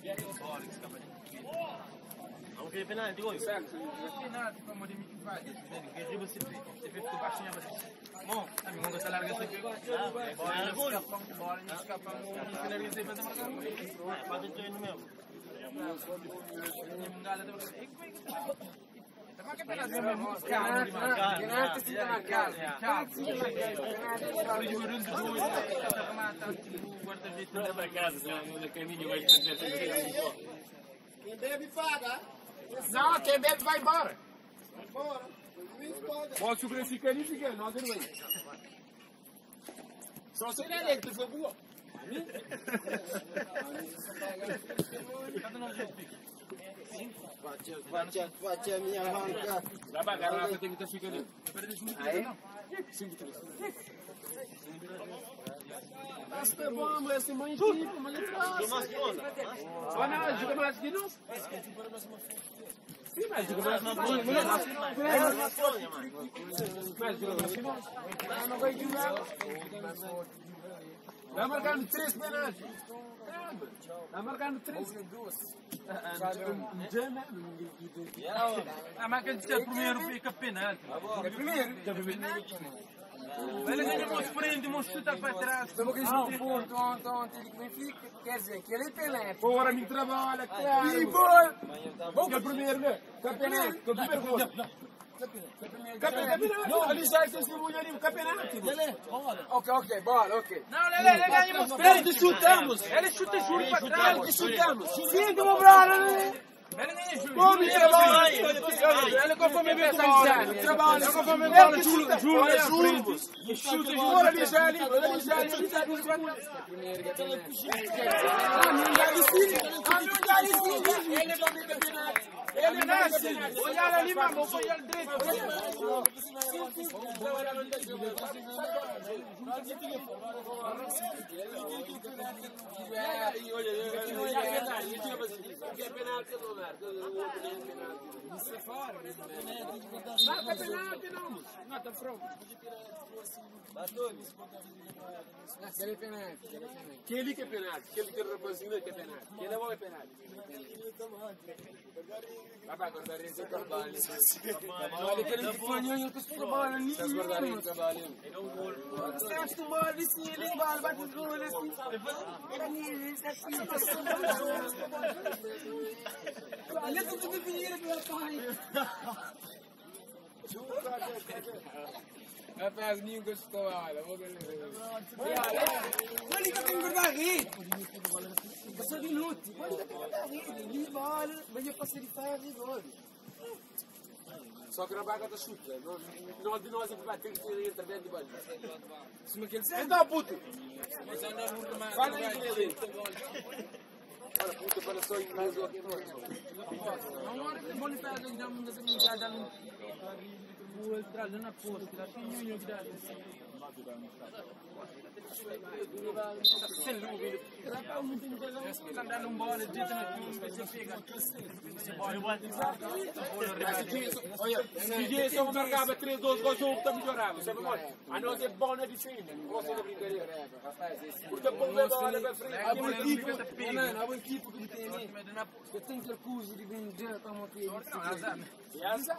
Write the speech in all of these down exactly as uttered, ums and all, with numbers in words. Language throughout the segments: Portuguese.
Não queria penalti, gol. Certo. Penalti, como de mim que faz. Que drible se fez. Se fez com baixinha, mas. Bom, a minha mão está larga se pegou. Bola, não escapa, bola, não escapa, não finaliza e faz a marcação. Faz o treino mesmo. Ma che penalti non mi scambio di marcare? Penalti si deve marcare. Cazzo, guarda il vetro da casa, siamo nel cammino vai per Quem bebe paga? Não, quem bebe vai embora. Vai embora. Pode subir fica ali, fica ali, nós não vai. Só se ele é que foi boa. Faccia, faccia minha manca. Vai pra garrafa, tem que estar ficando ali. Aí? cinco três. Mas tá bom, mas esse mãe tipo, mas ele traz. Vai não, joga mais que nós. Sim, mas joga mais que nós. Mas joga mais que nós. Não vai jogar. Vai marcando três penaltis. Vai marcando três. Ah, mas quer dizer, o primeiro fica penalti. É primeiro? É primeiro. Ele ganha uns prende, uns chuta para trás. Estamos aqui no ponto ontem ele Benfica, quer dizer que ele é penalti. Fora me trabalha, claro. E boa! Que é o primeiro, né? Campeonato, que é o primeiro gol. Campeonato, não, ali já é testemunha ali, o campeonato. Ok, ok, bola, ok. Não, Lele, ele ganha uns prende, chutamos. Ele chuta e jura para trás. Chutamos. Cinco, meu brother. Ele ganha juro. Como é bola? Ele conforme vê essa amizade. Trabalha, conforme bola, juro, juro, juro. Chuta e jura, ali já ali, ali já ali, ali já ali. Primeiro, que é penalti. Ah, não dá licença. Ah, não dá licença. Ele vai ver campeonato. Ele nasce, olhar ali, mamão, olhar direito. Marca penalti, não. Não, tá pronto. Aquele é penalti. Aquele que é penalti, aquele que é rapazinho que é penalti. Aquele é penalti. Vabbè, guardare il trabalho. Olha aquele que foi nenhum que se trabalha nisso. Estás guardar o trabalho. Você acha que o bolo assim, ele embala, bate o gol assim. Era nisso, assim, olha tudo que dinheiro que meu pai. Rapaz, ninguém gostou, olha. Olha que tem que guardar a rede. Passou de minutos. Olha que tem que guardar a rede. Ele embala, mas eu passei de ferro e gol. Só que na baga da chuta. Nós de nós vai ter que ter entre dentro de baixo. Isso não quer dizer. Então, puto. Fala aí, dele. Olha, puto, para só ir mais do que Não, hora que bom para dar um das minhas já dando o entrada na porta, que dá pinho que dá. Sem dúvida. Está dando um bola de dentro na tua, você pega. Olha, se dia só marcava três, dois gols, o jogo está melhorando, sabe mais? A nós é bom na defesa, não gosto da brincadeira. Porque bom é bola para frente. A boa equipe, a boa equipe que tem ali, eu tenho que acusar de vender para uma coisa. Não, azar. É azar.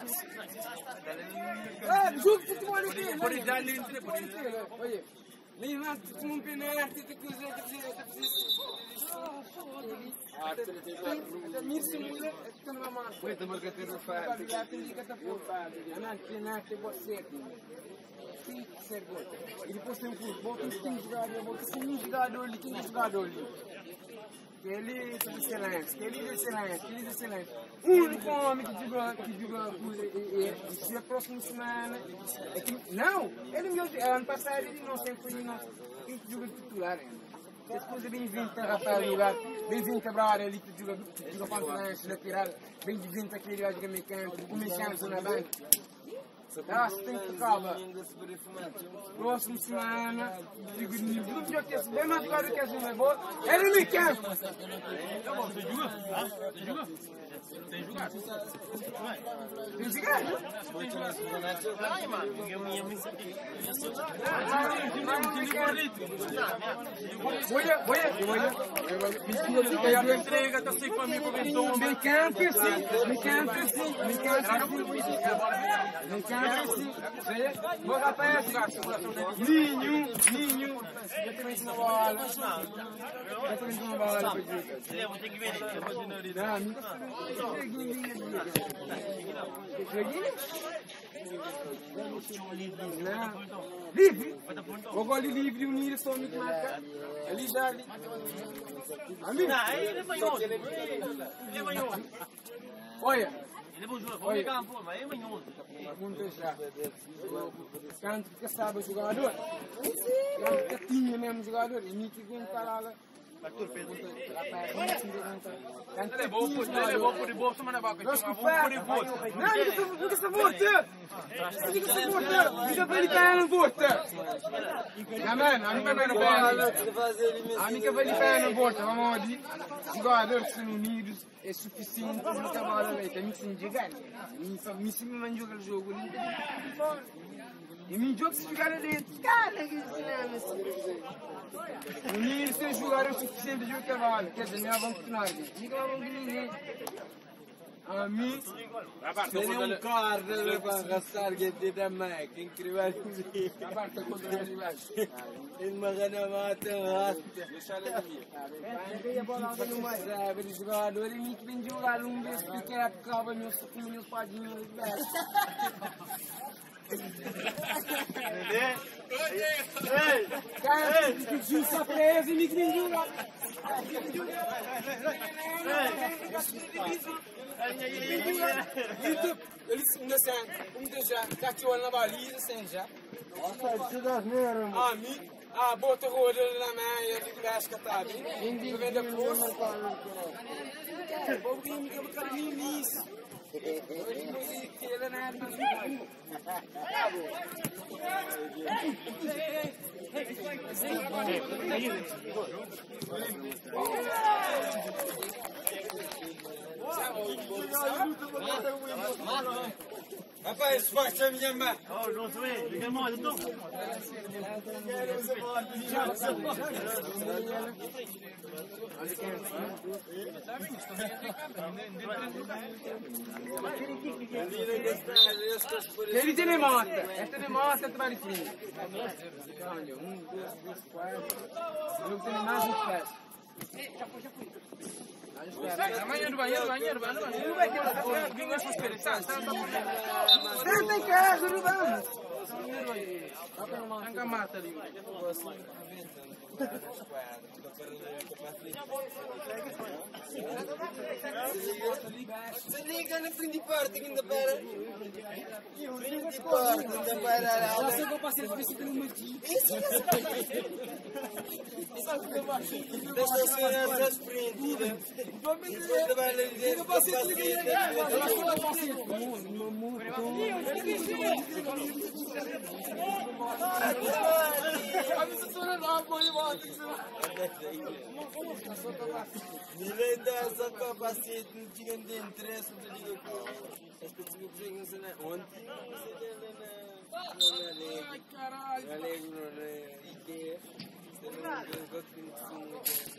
Ah, jogo de futebol aqui. Por isso, ali, por isso. Olha, levanta como um penalti, tem que usar, tem que usar, tem que Ah, trinta e quatro. Mir simula, esta não é uma. Foi da marcação faz. Não, penalti, você. Tem que ser gol. E depois tem um clube, bota um jogador, bota um jogador ali, tem um jogador ali. Ele é excelente, ele é excelente, ele é excelente. O único homem que joga, que joga, e se a próxima semana. É que, não, ele me ano passado ele não sempre foi não, ele joga titular ainda. Depois é bem-vindo a Rafael jogar, bem-vindo a Cabral ali que joga, que joga contra a lateral, bem-vindo aquele que joga mecânico, o mecânico na banca. Da, você tem que acabar. Próxima semana, digo, nível de que se bem mais claro que a gente levou, ele me quer. Você juga? Hã? Você juga? Tem jogado? Tem jogado? Ai, mano, eu ia me sentir. Olha, olha, olha. Eu entrega, tá sem família, comentou. Me canta sim, me canta sim, me canta sim. Me canta sim. Vou rapaz, ninho, ninho. Eu também sou uma bola. Eu também sou uma bola. Eu vou ter que ver. Não, me livre? Vou gol livre, unir só me marca. Ali já ali. Amigo. Não, ele vai outro. Ele vai outro. Olha. Ele vai jogar, vou pegar uma forma, ele vai outro. Vamos já. Canto que sabe o jogador. Canto que tinha mesmo jogador. E me que vem para lá. Ele levou por de bolsa, mas na boca. Ele levou por de bolsa. Não, não está voltando. Não está voltando. Fica para ele cair no volta. Não, mano, a minha vai no pé. A minha vai no pé no volta. Vamos ali. Jogadores são unidos. É suficiente para o trabalho ali. Tem que se jogar. Me se me joga o jogo ali. E me joga se jogar ali. Cara, que o Nilo sem jogar é o suficiente de jogo cavalo. Quer dizer, não vamos continuar. Diga lá, vamos ninguém. A mim. Tem um carro para arrastar que te dá mais. Que incrível. A parte da conta de baixo. Ele me gana mata, arrasta. Deixa ele aqui. Peguei a bola no mais. Sabe, de jogador e me que vem jogar um vez que acaba meus meus padinhos ali baixo. Ei! Cara, que justa presa e me que vem jogar. YouTube, eles ainda são, ainda já, está aqui na baliza, sem já. Ah, me, ah, bota o rodo na mão e eu digo, acho que está bem. Eu vendo a força. Vou vir, eu vou ficar no início. Ele não é do Rapaz, forte a minha mãe. Oh, não sei, fica mal, então. Ele tem mata, esta é mata, tu vai lhe frio. Um, dois, três, quatro. Eu tenho mais um pés. Amanhã do banheiro, banheiro, banheiro. Não vai ter vinho essas coisas, sabe? Senta em casa, não vamos. Tanca mata ali. Se liga na frente de parte ainda para. E o frente de parte ainda para. Já sei que eu passei por esse clima aqui. Deixa a senhora já sprintida. Depois da baila de dentro, capacete. Eu passei por Nilai dah saka pasti jangan dia interest untuk dia ko. Especially punya sana onti. Ai, caralho. Galera, ike. Sana dia ko tinha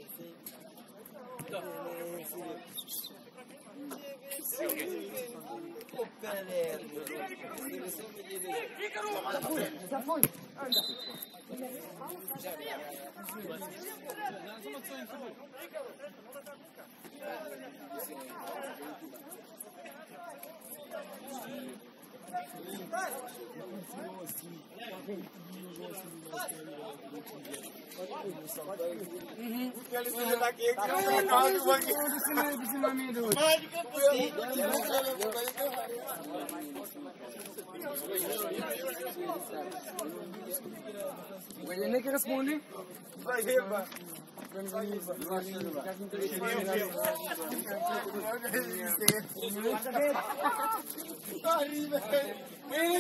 Já foi. Anda. Ele nem que responde. Vai reba. Arriba. Păi,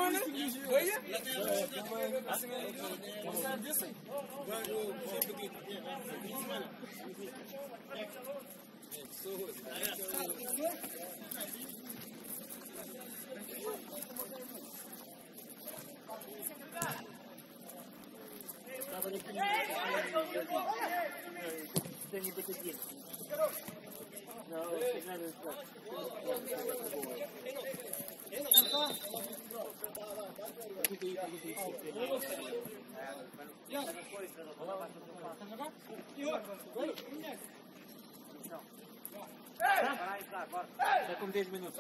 Acum dez minute.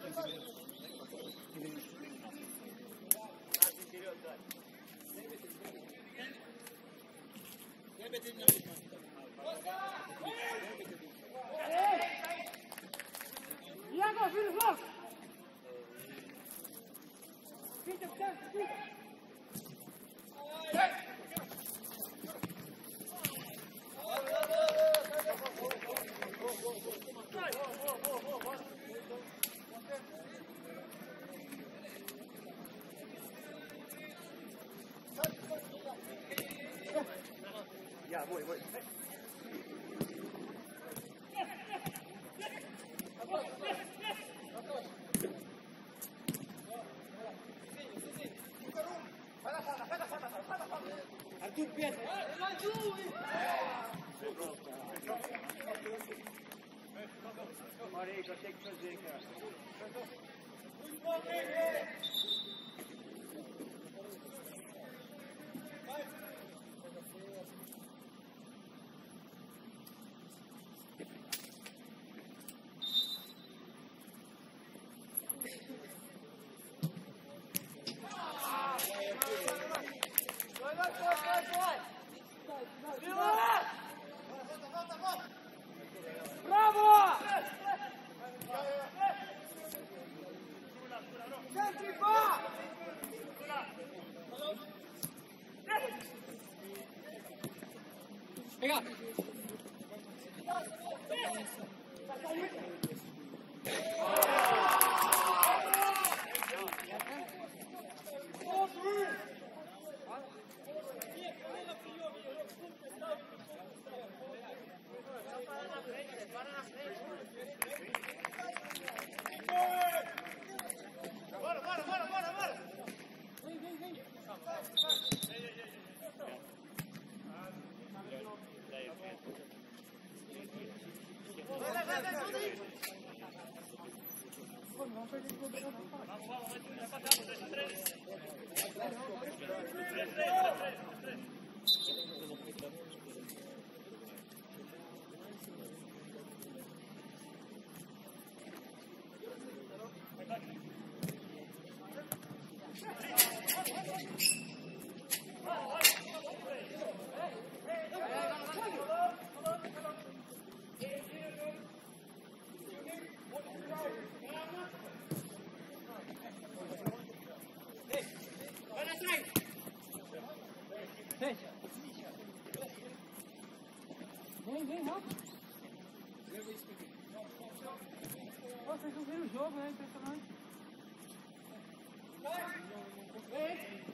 Iago, filho, vamos! Fica, fica, fica! Ja, voy, voy. Artur, pierde. Marica, tem que fazer, cara. Bravo! Sempre va! Pega! Bora, bora, bora, bora, bora! Vem, vem, vem! Vai, vai, vai, vai, tudo aí! Vamos perder o gol do Vamos, vamos, vai pra cá, três, três. Vem, vem, rápido! Pô, vocês não viram o jogo, né? Impressionante. Vem!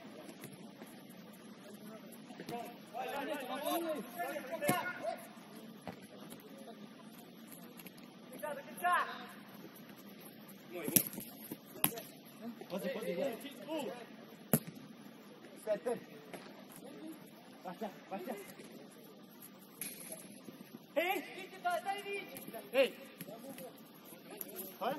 Cuidado, cuidado! Pode, pode, vai. Sete. Baixa, baixa. Ei! Ei! Olha!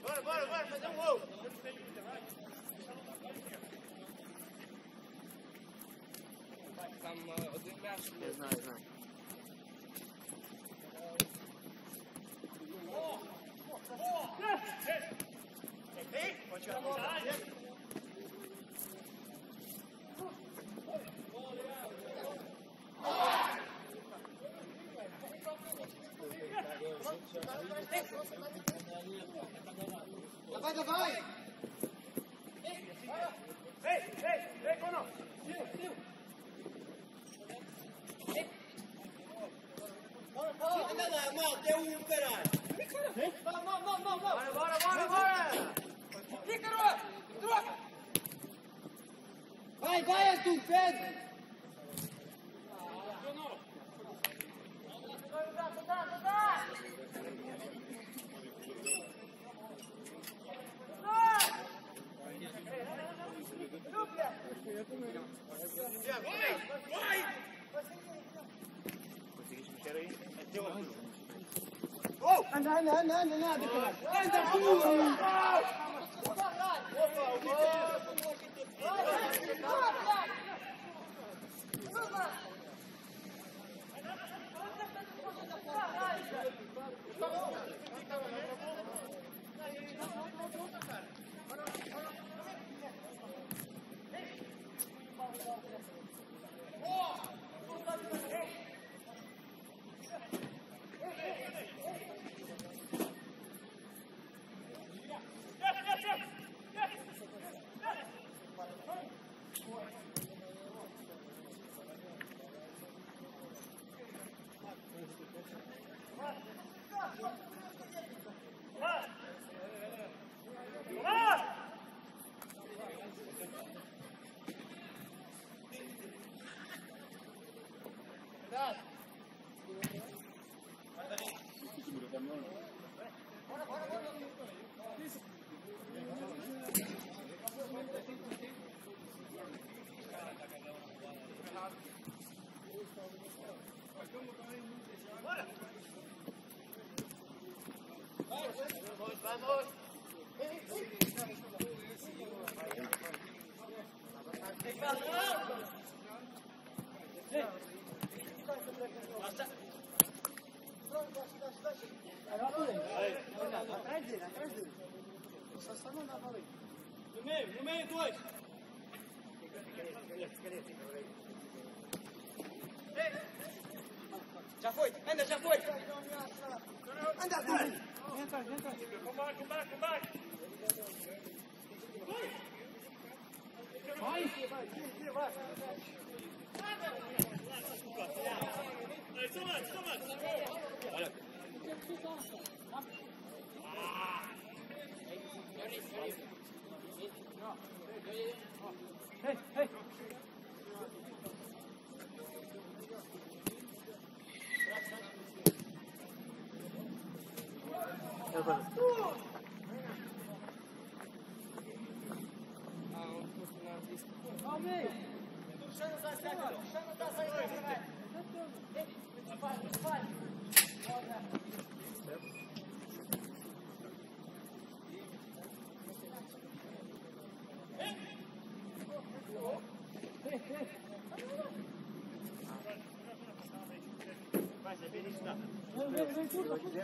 Bora, bora, bora, fazer um gol! Cam uh, o gândeașă. Не знаю, не знаю. Эй, почему? Давай, давай! Эй, эй, эй, Коно! Anda lá, mal, tem um caralho! Vamos, vamos, vamos, vamos! Bora, bora, bora, bora! Ícaro! Troca! Vai, vai, Arthur, Pedro! Anda, anda, anda, anda, anda, anda, No meio, no meio, dois! Já foi, anda, já foi! Anda, Arthur! Entra, entra. Come back, come back, come back! Vai! Hey, so much, so much! Olha! Hey, hey! Ao meio! Chama tá saindo, chama tá saindo, vai! Vai, vai! Vai, você vê isso, tá? Vem, vem, curva, curva!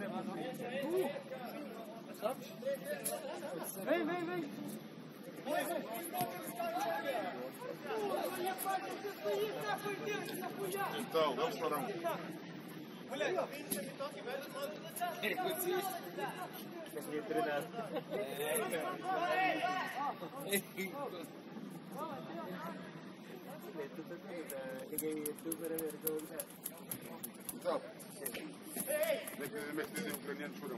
Vem, vem, vem! Então, vamos para um. Então, metem ucranianos foram.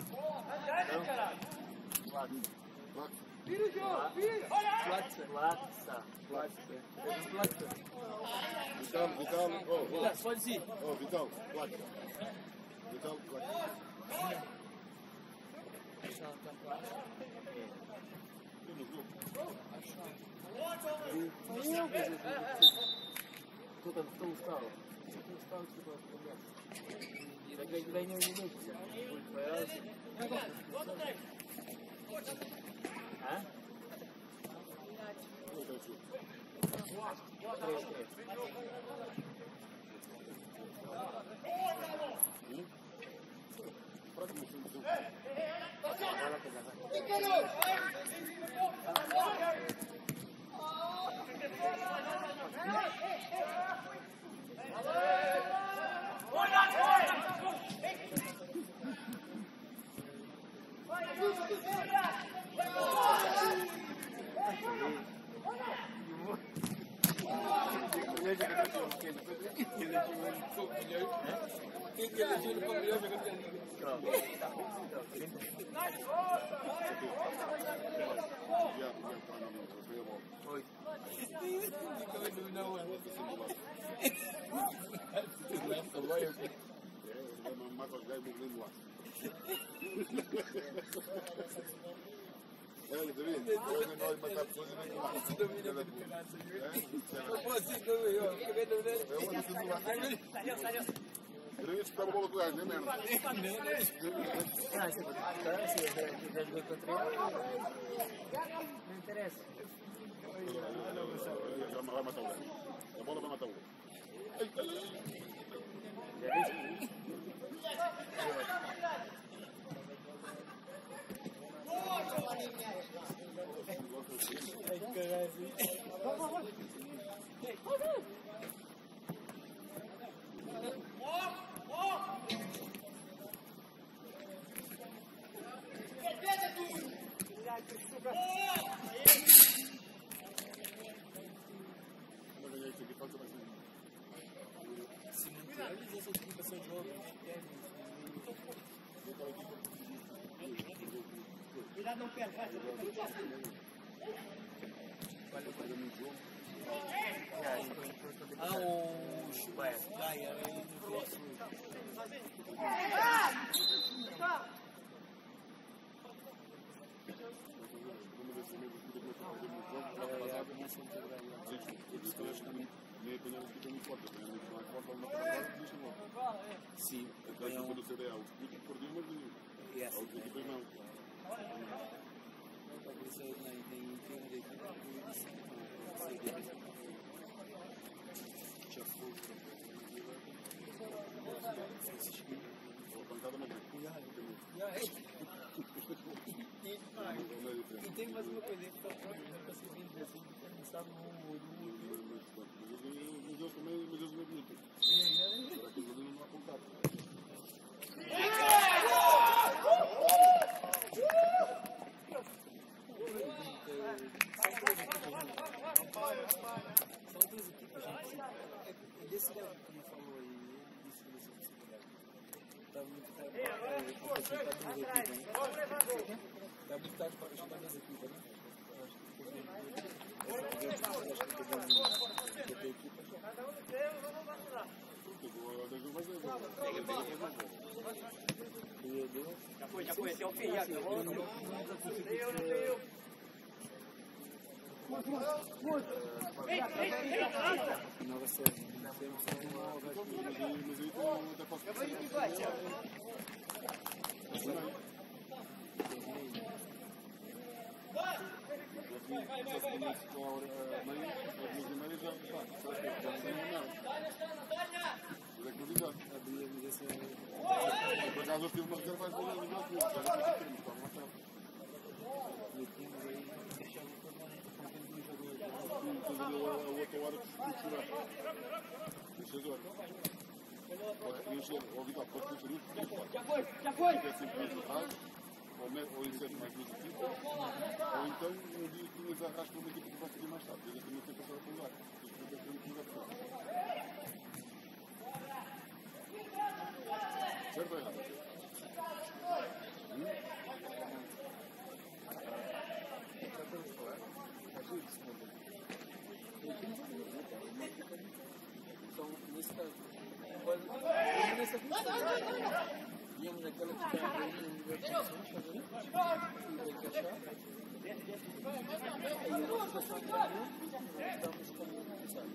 Vira o jogo, vira! Platsa. Platsa. Platsa. Vital, Vital, oh, oh, Pode ir. oh, Vital, placa. Vital, placa. Кто там, кто устал? Кто устал, кто устал? Тогда не минуты. Cuidado, não perde, vai. Ah, o Chubaia. Chubaia, ele não gosta. Sim, Então, quando você der o escudo, perdeu uma linha. e essa. A outra equipa não. Talvez eu nem tenha da equipa. Já foi. Uma pancada na frente. E tem mais uma coisa que está nunca se vindo assim, não sabe o Mas eles também, mas eles não é bonito. Será que eles ali não há contato? São duas equipas, gente. Desse lado que ele falou aí, ele disse que essa possibilidade. Está muito tarde para a equipa. Está muito tarde para ajudar as equipas, né? Já foi, já foi, esse é o fim, já acabou. Não veio, não veio. Não vai ser. Por acaso eu tive uma reserva de bola no meu clube, já não sei o que estava marcado. E aqui no meio, deixava o O outro hora que chorar. Deixa horas. Pode preencher, ou Vital, pode preencher isso. Já foi, já foi. É sempre isso errado, ou insere mais duas equipas, ou então um dia tinhas arrasca uma equipa que vai seguir mais tarde. Eu também tenho que passar a lugar. Isto é muito lugar certo ou errado? Hum? Então, nesse caso, pode. Nessa íamos naquela que está aí no universo, fazendo e encaixar. E a nossa situação também, estamos como sabe.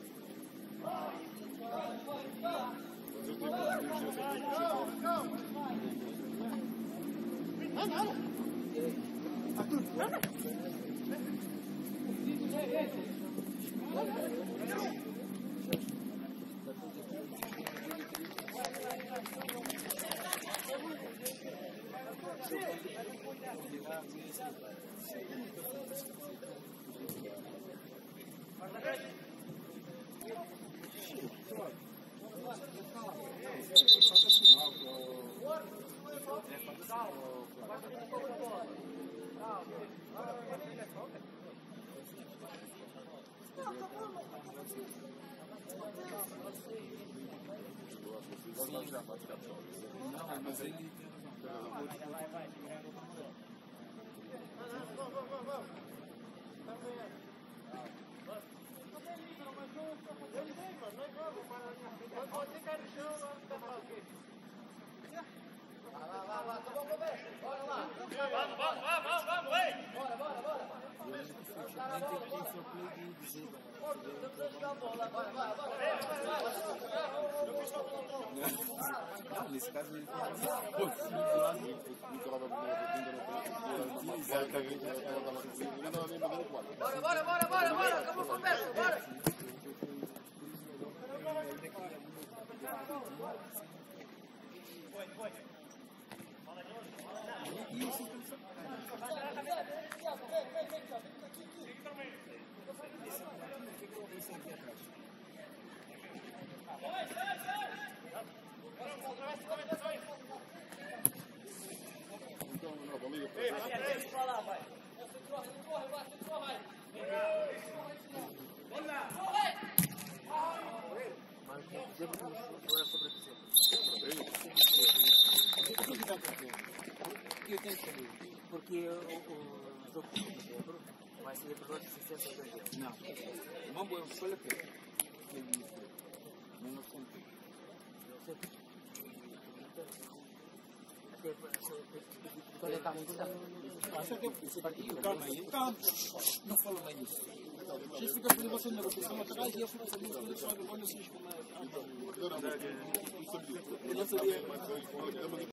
Eu tenho que preencher essa equipa. E aí? Não, mas ele tem Não, nesse caso ele tem Bora, bora, bora, bora, bora, acabou com o pé, bora! Eu tenho que saber, porque o, o jogo de dezembro vai ser por sessenta e dois. Não, uma boa escolha que é mil e novecentos. Quando ele está muito calma aí, calma, não falo mais nisso. Vocês ficam por negócio de negociação atrás e eu fico fazendo tudo só agora, vocês como é. Eu não sabia.